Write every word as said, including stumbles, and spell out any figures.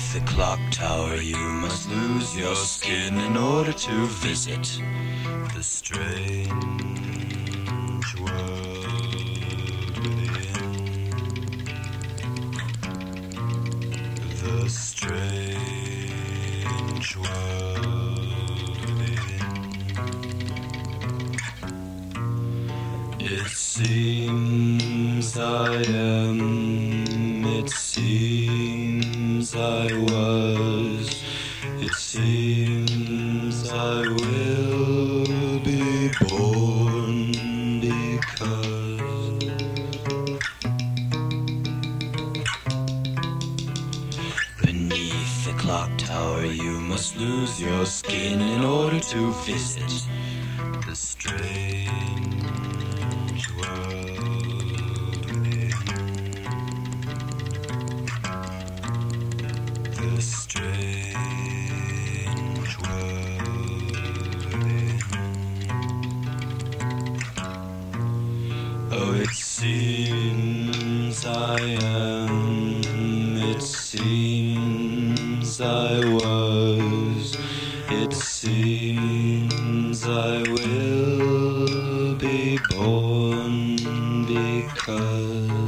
Beneath the clock tower you must lose your skin in order to visit the strange world within. The strange world within. It seems I am, it seems I was, it seems I will be born because beneath the clock tower you must lose your skin in order to visit the strange world within. The strange world within. Oh, it seems I am, it seems I was, it seems I will be born because